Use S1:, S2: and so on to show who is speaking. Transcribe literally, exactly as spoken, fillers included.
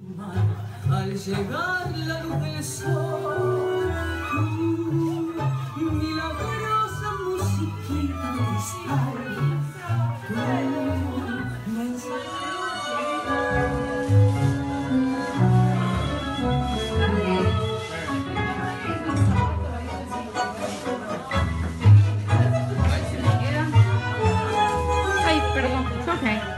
S1: Al llegar la luz del sol, tu milagrosa musiquita de cristal, tu
S2: Ay, perdón. Okay.